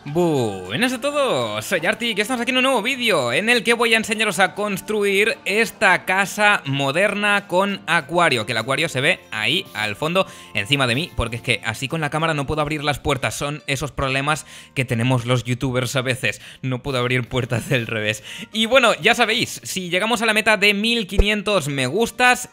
Buenas a todos, soy Arti, que estamos aquí en un nuevo vídeo en el que voy a enseñaros a construir esta casa moderna con acuario, que el acuario se ve ahí al fondo encima de mí, porque es que así con la cámara no puedo abrir las puertas, son esos problemas que tenemos los youtubers a veces, no puedo abrir puertas del revés. Y bueno, ya sabéis, si llegamos a la meta de 1500 me gustas,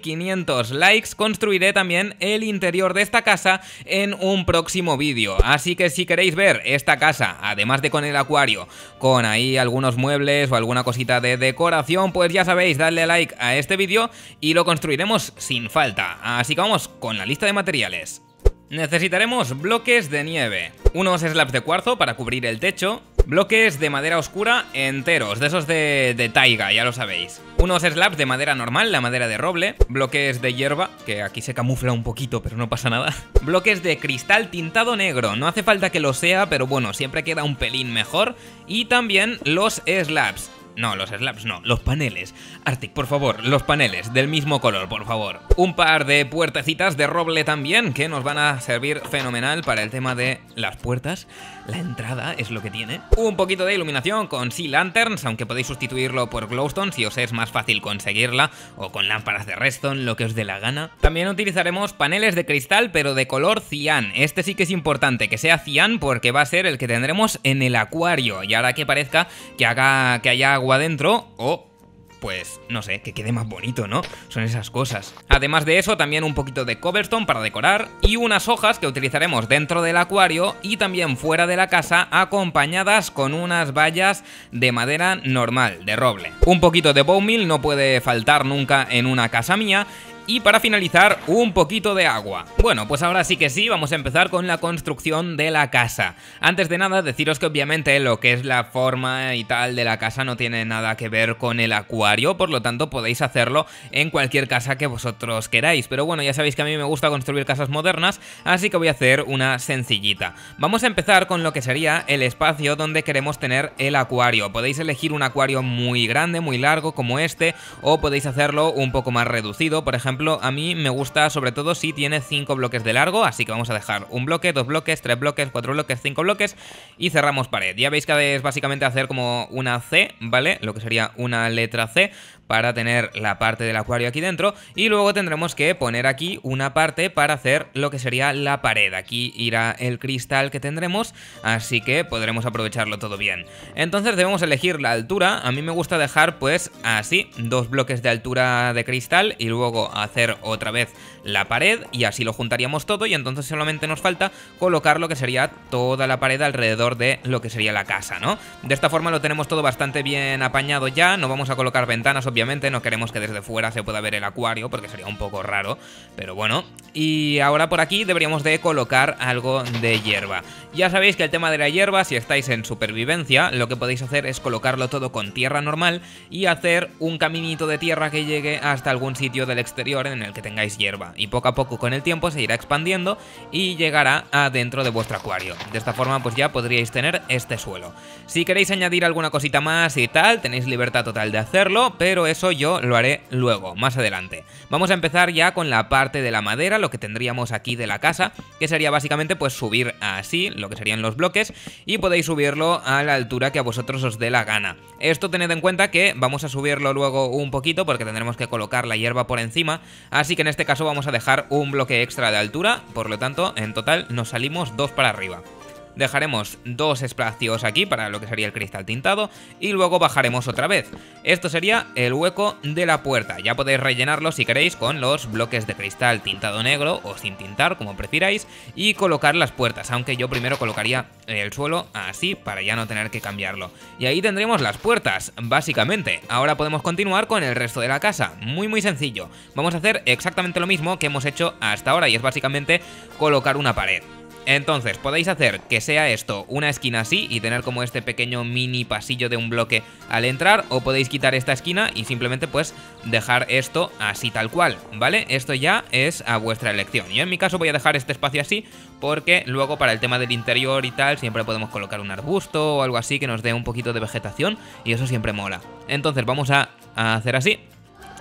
1500 likes, construiré también el interior de esta casa en un próximo vídeo, así que si queréis ver esta casa, además de con el acuario, con ahí algunos muebles o alguna cosita de decoración, pues ya sabéis, dadle a like a este vídeo y lo construiremos sin falta. Así que vamos con la lista de materiales. Necesitaremos bloques de nieve, unos slabs de cuarzo para cubrir el techo, bloques de madera oscura enteros, de esos de taiga, ya lo sabéis. Unos slabs de madera normal, la madera de roble, bloques de hierba, que aquí se camufla un poquito, pero no pasa nada. Bloques de cristal tintado negro, no hace falta que lo sea, pero bueno, siempre queda un pelín mejor. Y también los slabs. No, los slabs no, los paneles. Arctic, por favor, los paneles del mismo color, por favor. Un par de puertecitas de roble también, que nos van a servir fenomenal para el tema de las puertas. La entrada es lo que tiene. Un poquito de iluminación con Sea Lanterns, aunque podéis sustituirlo por glowstone si os es más fácil conseguirla, o con lámparas de redstone, lo que os dé la gana. También utilizaremos paneles de cristal, pero de color cian. Este sí que es importante que sea cian, porque va a ser el que tendremos en el acuario. Y ahora que parezca que haya agua dentro, o pues no sé, que quede más bonito, ¿no? Son esas cosas. Además de eso, también un poquito de cobblestone para decorar y unas hojas que utilizaremos dentro del acuario y también fuera de la casa, acompañadas con unas vallas de madera normal, de roble. Un poquito de bone meal no puede faltar nunca en una casa mía. Y para finalizar, un poquito de agua. Bueno, pues ahora sí que sí, vamos a empezar con la construcción de la casa. Antes de nada, deciros que obviamente lo que es la forma y tal de la casa no tiene nada que ver con el acuario, por lo tanto podéis hacerlo en cualquier casa que vosotros queráis. Pero bueno, ya sabéis que a mí me gusta construir casas modernas, así que voy a hacer una sencillita. Vamos a empezar con lo que sería el espacio donde queremos tener el acuario. Podéis elegir un acuario muy grande, muy largo como este, o podéis hacerlo un poco más reducido. Por ejemplo, a mí me gusta sobre todo si tiene 5 bloques de largo, así que vamos a dejar un bloque, 2 bloques, 3 bloques, 4 bloques, 5 bloques y cerramos pared. Ya veis que es básicamente hacer como una C, ¿vale? Lo que sería una letra C para tener la parte del acuario aquí dentro, y luego tendremos que poner aquí una parte para hacer lo que sería la pared. Aquí irá el cristal que tendremos, así que podremos aprovecharlo todo bien. Entonces debemos elegir la altura. A mí me gusta dejar pues así, 2 bloques de altura de cristal y luego hacer otra vez la pared, y así lo juntaríamos todo, y entonces solamente nos falta colocar lo que sería toda la pared alrededor de lo que sería la casa, ¿no? De esta forma lo tenemos todo bastante bien apañado ya. No vamos a colocar ventanas, obviamente, no queremos que desde fuera se pueda ver el acuario porque sería un poco raro, pero bueno. Y ahora por aquí deberíamos de colocar algo de hierba. Ya sabéis que el tema de la hierba, si estáis en supervivencia, lo que podéis hacer es colocarlo todo con tierra normal y hacer un caminito de tierra que llegue hasta algún sitio del exterior en el que tengáis hierba, y poco a poco con el tiempo se irá expandiendo y llegará adentro de vuestro acuario. De esta forma pues ya podríais tener este suelo. Si queréis añadir alguna cosita más y tal, tenéis libertad total de hacerlo, pero eso yo lo haré luego, más adelante. Vamos a empezar ya con la parte de la madera, lo que tendríamos aquí de la casa, que sería básicamente pues subir así, lo que serían los bloques, y podéis subirlo a la altura que a vosotros os dé la gana. Esto tened en cuenta que vamos a subirlo luego un poquito porque tendremos que colocar la hierba por encima, así que en este caso vamos a dejar un bloque extra de altura, por lo tanto en total nos salimos 2 para arriba. Dejaremos 2 espacios aquí para lo que sería el cristal tintado y luego bajaremos otra vez. Esto sería el hueco de la puerta. Ya podéis rellenarlo si queréis con los bloques de cristal tintado negro o sin tintar, como prefiráis, y colocar las puertas, aunque yo primero colocaría el suelo así para ya no tener que cambiarlo. Y ahí tendremos las puertas, básicamente. Ahora podemos continuar con el resto de la casa. Muy sencillo. Vamos a hacer exactamente lo mismo que hemos hecho hasta ahora, y es básicamente colocar una pared. Entonces podéis hacer que sea esto una esquina así y tener como este pequeño mini pasillo de un bloque al entrar, o podéis quitar esta esquina y simplemente pues dejar esto así tal cual, ¿vale? Esto ya es a vuestra elección. Yo en mi caso voy a dejar este espacio así porque luego para el tema del interior y tal siempre podemos colocar un arbusto o algo así que nos dé un poquito de vegetación y eso siempre mola. Entonces vamos a hacer así.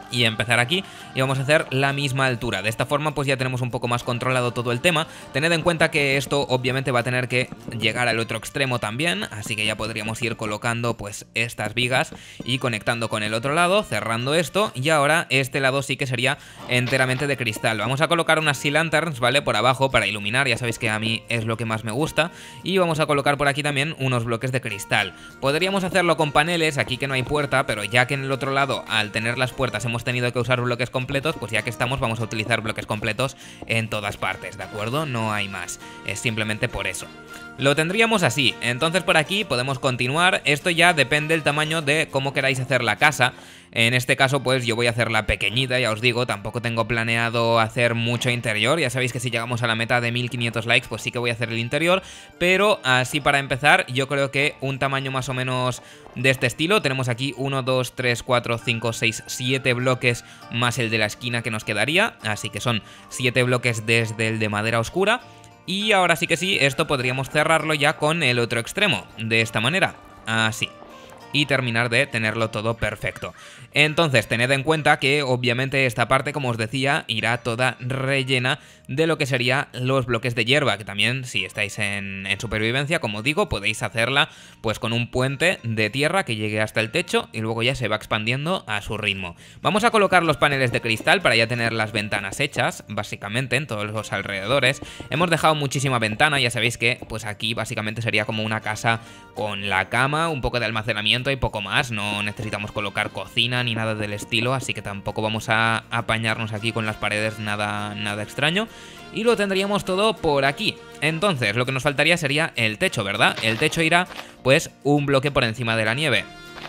y empezar aquí y vamos a hacer la misma altura. De esta forma pues ya tenemos un poco más controlado todo el tema. Tened en cuenta que esto obviamente va a tener que llegar al otro extremo también, así que ya podríamos ir colocando pues estas vigas y conectando con el otro lado, cerrando esto, y ahora este lado sí que sería enteramente de cristal. Vamos a colocar unas sea lanterns, ¿vale? Por abajo para iluminar, ya sabéis que a mí es lo que más me gusta, y vamos a colocar por aquí también unos bloques de cristal. Podríamos hacerlo con paneles, aquí que no hay puerta, pero ya que en el otro lado al tener las puertas hemos tenido que usar bloques completos, pues ya que estamos vamos a utilizar bloques completos en todas partes, ¿de acuerdo? No hay más, es simplemente por eso. Lo tendríamos así, entonces por aquí podemos continuar. Esto ya depende del tamaño de cómo queráis hacer la casa. En este caso pues yo voy a hacerla pequeñita, ya os digo, tampoco tengo planeado hacer mucho interior. Ya sabéis que si llegamos a la meta de 1500 likes pues sí que voy a hacer el interior, pero así para empezar yo creo que un tamaño más o menos de este estilo. Tenemos aquí 1, 2, 3, 4, 5, 6, 7 bloques más el de la esquina que nos quedaría, así que son 7 bloques desde el de madera oscura. Y ahora sí que sí, esto podríamos cerrarlo ya con el otro extremo, de esta manera, así. Y terminar de tenerlo todo perfecto. Entonces tened en cuenta que obviamente esta parte, como os decía, irá toda rellena de lo que serían los bloques de hierba, que también si estáis en supervivencia, como digo, podéis hacerla pues con un puente de tierra que llegue hasta el techo y luego ya se va expandiendo a su ritmo. Vamos a colocar los paneles de cristal para ya tener las ventanas hechas, básicamente en todos los alrededores. Hemos dejado muchísima ventana, ya sabéis que pues aquí básicamente sería como una casa con la cama, un poco de almacenamiento y poco más. No necesitamos colocar cocina ni nada del estilo, así que tampoco vamos a apañarnos aquí con las paredes nada extraño. Y lo tendríamos todo por aquí. Entonces lo que nos faltaría sería el techo, ¿verdad? El techo irá pues un bloque por encima de la nieve.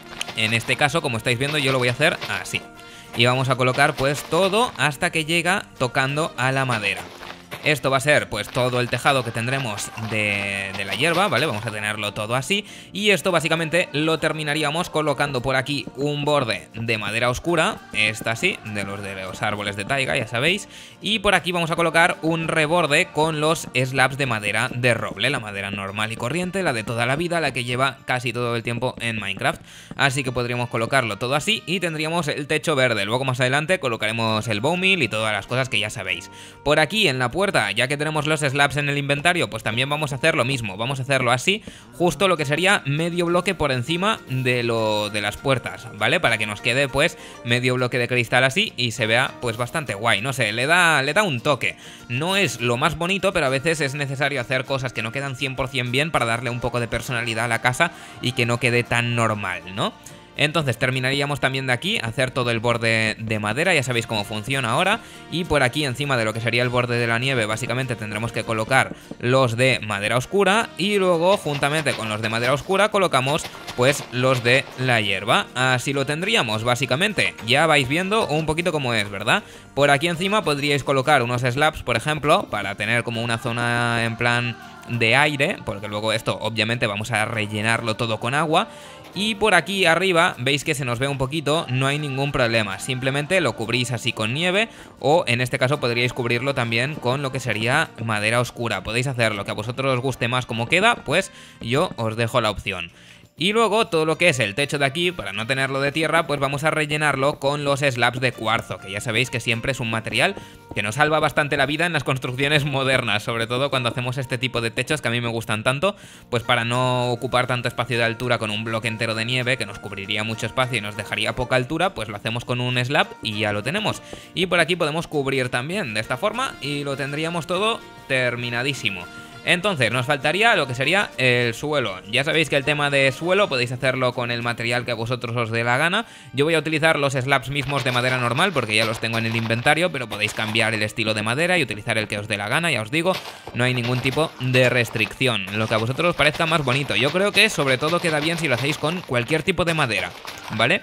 En este caso, como estáis viendo, yo lo voy a hacer así. Y vamos a colocar pues todo hasta que llega tocando a la madera. Esto va a ser pues todo el tejado que tendremos de la hierba, ¿vale? Vamos a tenerlo todo así. Y esto básicamente lo terminaríamos colocando por aquí un borde de madera oscura, esta sí, de los árboles de taiga, ya sabéis. Y por aquí vamos a colocar un reborde con los slabs de madera de roble, la madera normal y corriente, la de toda la vida, la que lleva casi todo el tiempo en Minecraft. Así que podríamos colocarlo todo así y tendríamos el techo verde. Luego más adelante colocaremos el bone meal y todas las cosas que ya sabéis. Por aquí en la puerta, ya que tenemos los slabs en el inventario, pues también vamos a hacer lo mismo. Vamos a hacerlo así, justo lo que sería medio bloque por encima de las puertas, ¿vale? Para que nos quede pues medio bloque de cristal así y se vea pues bastante guay. No sé, le da un toque. No es lo más bonito, pero a veces es necesario hacer cosas que no quedan 100% bien para darle un poco de personalidad a la casa y que no quede tan normal, ¿no? Entonces terminaríamos también de aquí, hacer todo el borde de madera, ya sabéis cómo funciona ahora. Y por aquí encima de lo que sería el borde de la nieve básicamente tendremos que colocar los de madera oscura. Y luego juntamente con los de madera oscura colocamos pues los de la hierba. Así lo tendríamos básicamente. Ya vais viendo un poquito cómo es, ¿verdad? Por aquí encima podríais colocar unos slabs, por ejemplo, para tener como una zona en plan de aire, porque luego esto obviamente vamos a rellenarlo todo con agua. Y por aquí arriba veis que se nos ve un poquito, no hay ningún problema, simplemente lo cubrís así con nieve o en este caso podríais cubrirlo también con lo que sería madera oscura. Podéis hacer lo que a vosotros os guste más como queda, pues yo os dejo la opción. Y luego todo lo que es el techo de aquí, para no tenerlo de tierra, pues vamos a rellenarlo con los slabs de cuarzo, que ya sabéis que siempre es un material que nos salva bastante la vida en las construcciones modernas, sobre todo cuando hacemos este tipo de techos que a mí me gustan tanto, pues para no ocupar tanto espacio de altura con un bloque entero de nieve que nos cubriría mucho espacio y nos dejaría poca altura, pues lo hacemos con un slab y ya lo tenemos. Y por aquí podemos cubrir también de esta forma y lo tendríamos todo terminadísimo. Entonces nos faltaría lo que sería el suelo. Ya sabéis que el tema de suelo podéis hacerlo con el material que a vosotros os dé la gana. Yo voy a utilizar los slabs mismos de madera normal porque ya los tengo en el inventario, pero podéis cambiar el estilo de madera y utilizar el que os dé la gana, ya os digo, no hay ningún tipo de restricción, lo que a vosotros os parezca más bonito. Yo creo que sobre todo queda bien si lo hacéis con cualquier tipo de madera, ¿vale?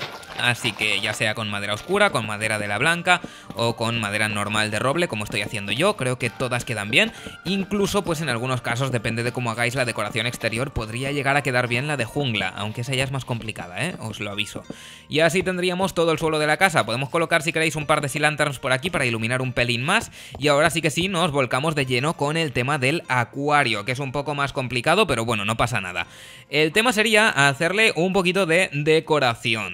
Así que ya sea con madera oscura, con madera de la blanca o con madera normal de roble, como estoy haciendo yo, creo que todas quedan bien. Incluso pues en algunos casos, depende de cómo hagáis la decoración exterior, podría llegar a quedar bien la de jungla, aunque esa ya es más complicada, os lo aviso. Y así tendríamos todo el suelo de la casa. Podemos colocar si queréis un par de sea lanterns por aquí para iluminar un pelín más. Y ahora sí que sí, nos volcamos de lleno con el tema del acuario, que es un poco más complicado, pero bueno, no pasa nada. El tema sería hacerle un poquito de decoración, ¿de acuerdo?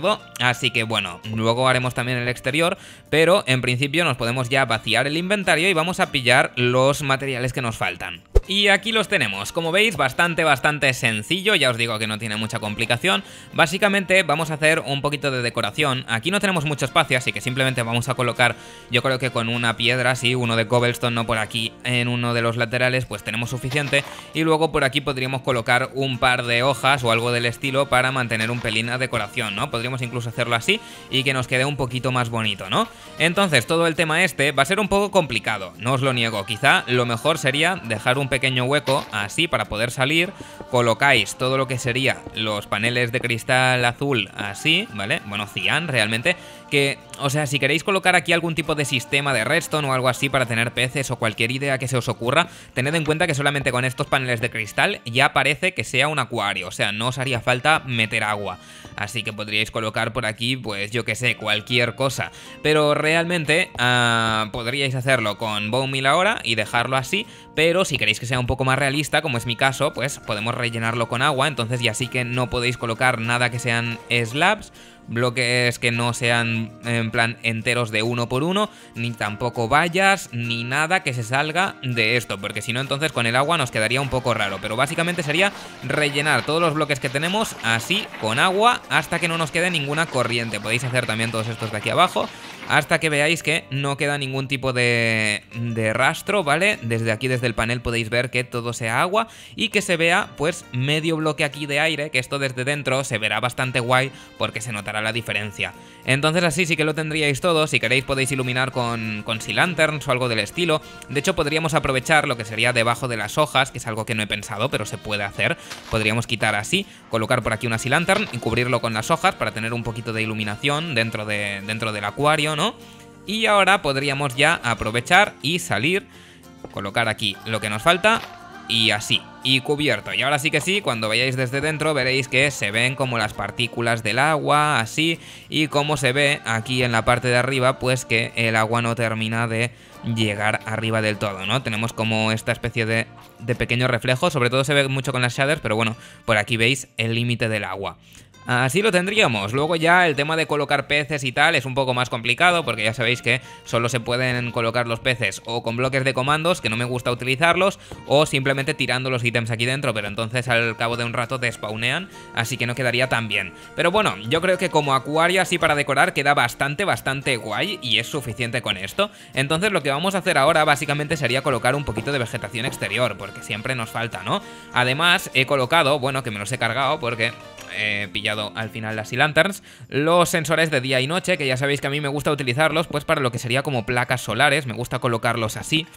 todo, así que bueno, luego haremos también el exterior, pero en principio nos podemos ya vaciar el inventario y vamos a pillar los materiales que nos faltan. Y aquí los tenemos, como veis bastante sencillo, ya os digo que no tiene mucha complicación. Básicamente vamos a hacer un poquito de decoración, aquí no tenemos mucho espacio, así que simplemente vamos a colocar, yo creo que con una piedra, así, uno de cobblestone, no por aquí, en uno de los laterales, pues tenemos suficiente. Y luego por aquí podríamos colocar un par de hojas o algo del estilo para mantener un pelín la decoración, ¿no? Podríamos incluso hacerlo así y que nos quede un poquito más bonito, ¿no? Entonces todo el tema este va a ser un poco complicado, no os lo niego, quizá lo mejor sería dejar un pequeño hueco así para poder salir, colocáis todo lo que sería los paneles de cristal azul así, ¿vale? Bueno, cian realmente, que, o sea, si queréis colocar aquí algún tipo de sistema de redstone o algo así para tener peces o cualquier idea que se os ocurra, tened en cuenta que solamente con estos paneles de cristal ya parece que sea un acuario, o sea, no os haría falta meter agua. Así que podríais colocar por aquí, pues yo que sé, cualquier cosa. Pero realmente podríais hacerlo con bone meal ahora y dejarlo así. Pero si queréis que sea un poco más realista, como es mi caso, pues podemos rellenarlo con agua. Entonces ya sí que no podéis colocar nada que sean slabs, bloques que no sean en plan enteros de uno por uno, ni tampoco vallas, ni nada que se salga de esto, porque si no entonces con el agua nos quedaría un poco raro. Pero básicamente sería rellenar todos los bloques que tenemos así con agua hasta que no nos quede ninguna corriente. Podéis hacer también todos estos de aquí abajo hasta que veáis que no queda ningún tipo de rastro, ¿vale? Desde aquí, desde el panel, podéis ver que todo sea agua y que se vea pues medio bloque aquí de aire, que esto desde dentro se verá bastante guay porque se notará la diferencia. Entonces así sí que lo tendríais todo. Si queréis podéis iluminar con sea lanterns o algo del estilo. De hecho podríamos aprovechar lo que sería debajo de las hojas, que es algo que no he pensado, pero se puede hacer. Podríamos quitar así, colocar por aquí una sea lantern y cubrirlo con las hojas para tener un poquito de iluminación dentro del acuario, ¿no? Y ahora podríamos ya aprovechar y salir, colocar aquí lo que nos falta y así, y cubierto. Y ahora sí que sí, cuando veáis desde dentro veréis que se ven como las partículas del agua, así, y como se ve aquí en la parte de arriba, pues que el agua no termina de llegar arriba del todo, ¿no? Tenemos como esta especie de pequeño reflejo, sobre todo se ve mucho con las shaders, pero bueno, por aquí veis el límite del agua. Así lo tendríamos. Luego ya el tema de colocar peces y tal es un poco más complicado porque ya sabéis que solo se pueden colocar los peces o con bloques de comandos, que no me gusta utilizarlos, o simplemente tirando los ítems aquí dentro, pero entonces al cabo de un rato despawnean, así que no quedaría tan bien. Pero bueno, yo creo que como acuario así para decorar queda bastante guay y es suficiente con esto. Entonces lo que vamos a hacer ahora básicamente sería colocar un poquito de vegetación exterior, porque siempre nos falta, ¿no? Además he colocado, bueno, que me los he cargado porque he pillado al final las sea lanterns, los sensores de día y noche, que ya sabéis que a mí me gusta utilizarlos pues para lo que sería como placas solares. Me gusta colocarlos así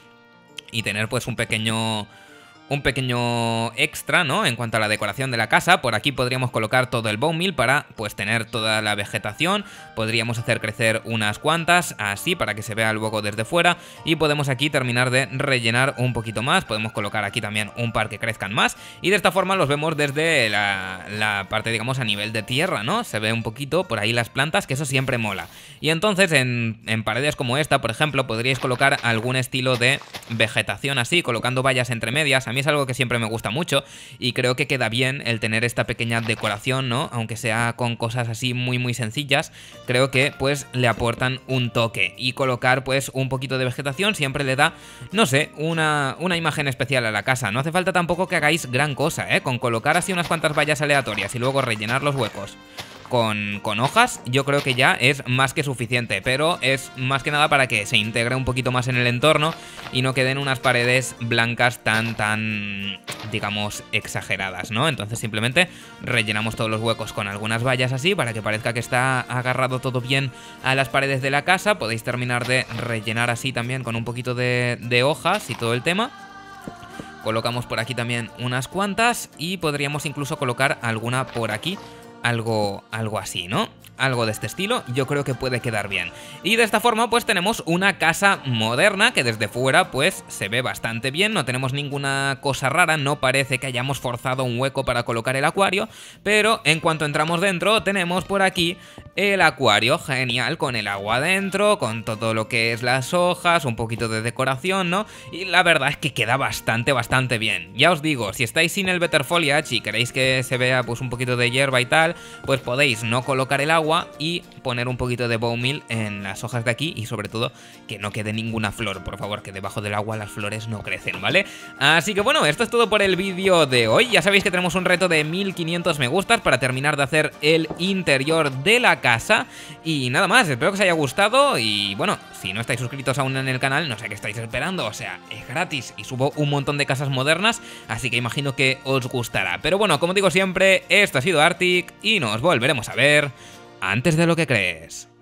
y tener pues un pequeño extra, ¿no? En cuanto a la decoración de la casa. Por aquí podríamos colocar todo el bone meal para pues tener toda la vegetación. Podríamos hacer crecer unas cuantas así para que se vea luego desde fuera. Y podemos aquí terminar de rellenar un poquito más. Podemos colocar aquí también un par que crezcan más. Y de esta forma los vemos desde la parte, digamos, a nivel de tierra, ¿no? Se ve un poquito por ahí las plantas, que eso siempre mola. Y entonces en paredes como esta, por ejemplo, podríais colocar algún estilo de vegetación así, colocando vallas entre medias. A mí es algo que siempre me gusta mucho y creo que queda bien el tener esta pequeña decoración, ¿no? Aunque sea con cosas así muy sencillas, creo que pues le aportan un toque, y colocar pues un poquito de vegetación siempre le da, no sé, una imagen especial a la casa. No hace falta tampoco que hagáis gran cosa, ¿eh? Con colocar así unas cuantas vallas aleatorias y luego rellenar los huecos con hojas, yo creo que ya es más que suficiente, pero es más que nada para que se integre un poquito más en el entorno y no queden unas paredes blancas tan, digamos, exageradas, ¿no? Entonces simplemente rellenamos todos los huecos con algunas vallas así para que parezca que está agarrado todo bien a las paredes de la casa. Podéis terminar de rellenar así también con un poquito de hojas y todo el tema. Colocamos por aquí también unas cuantas y podríamos incluso colocar alguna por aquí. Algo así, ¿no? Algo de este estilo, yo creo que puede quedar bien. Y de esta forma pues tenemos una casa moderna que desde fuera pues se ve bastante bien. No tenemos ninguna cosa rara, no parece que hayamos forzado un hueco para colocar el acuario, pero en cuanto entramos dentro tenemos por aquí el acuario genial, con el agua dentro, con todo lo que es las hojas, un poquito de decoración, ¿no? Y la verdad es que queda bastante bien. Ya os digo, si estáis sin el Better Foliage y queréis que se vea pues un poquito de hierba y tal, tal, pues podéis no colocar el agua y poner un poquito de bone meal en las hojas de aquí y sobre todo que no quede ninguna flor, por favor, que debajo del agua las flores no crecen, ¿vale? Así que bueno, esto es todo por el vídeo de hoy. Ya sabéis que tenemos un reto de 1500 me gustas para terminar de hacer el interior de la casa y nada más, espero que os haya gustado y bueno, si no estáis suscritos aún en el canal, no sé qué estáis esperando, o sea, es gratis y subo un montón de casas modernas, así que imagino que os gustará. Pero bueno, como digo siempre, esto ha sido Arctic y nos volveremos a ver antes de lo que crees.